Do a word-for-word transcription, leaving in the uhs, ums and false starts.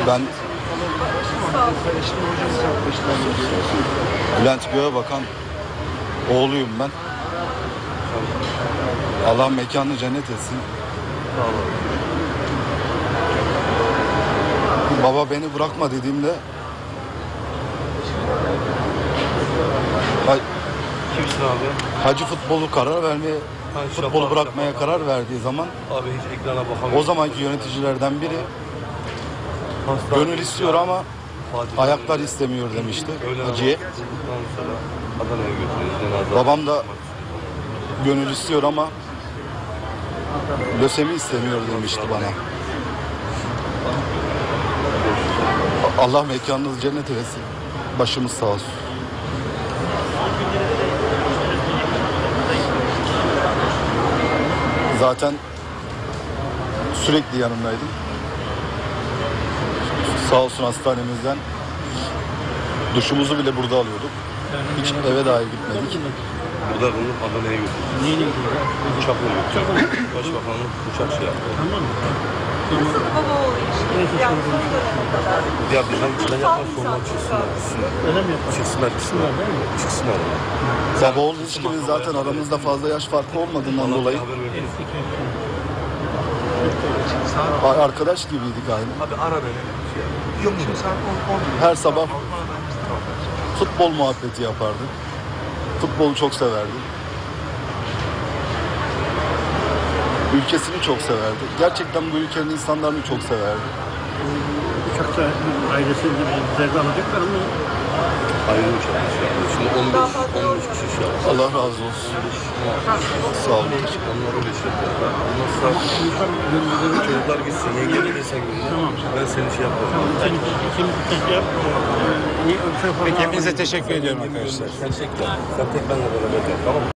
Ben Bülent Göğebakan oğluyum ben. Allah mekanını cennet etsin. Baba beni bırakma dediğimde Kimsin abi? Hacı futbolu karar vermeye, Ha, futbolu şaka, bırakmaya şaka. karar verdiği zaman Abi hiç ekrana bakamıyorum. o zamanki yöneticilerden biri Hasta. gönül istiyor ama Fatih ayaklar Öyle. istemiyor demişti Öyle Hacı'ya. Ondan sonra Adana'ya götürüyoruz. Cenaze Babam da almak gönül istiyor ama lösemi istemiyor demişti bana. Allah mekanınızı cennet eylesin. Başımız sağ olsun. Zaten sürekli yanımdaydım. Sağ olsun hastanemizden duşumuzu bile burada alıyorduk. Hiç eve dahi gitmedik. Burada bulunup Adana'ya götürüyoruz. Neyle gidiyor? Uçakla götürüyoruz. Başbakanlık uçak şey yaptı. Tamam mı? Nasıl baba oğul ilişkisi? Yani son döneme kadar. Ya bizden bizden yapar sonra çıksınlar. Öyle mi yapar? Çıksınlar, çıksınlar. Çıksınlar. Baba oğul ilişkimiz zaten aramızda fazla yaş farkı olmadığından dolayı Haber verdiniz. arkadaş gibiydik aynı. Abi ara beni. Yok şimdi sen Her sabah futbol muhabbeti yapardık. Futbolu çok severdi. Ülkesini çok severdi. Gerçekten bu ülkenin insanlarını çok severdi. Uçakta ailesini de bizlerden alacaklar mı? ayrı uçak şey yapıyor. Şimdi on beş on beş kişi şey yapıyor. Allah razı olsun. Sağ olun. Onlar öyle şey yapıyor. Ondan çocuklar gitsin. Yenge de gitsen gönlüne. Ben seni şey yapıyorum. Sen ikimiz bir yap. Niye öyle şey yapalım? Peki hepinize teşekkür ediyorum arkadaşlar. Sen tek ben. Sen tek benle beraber gel. Tamam mı?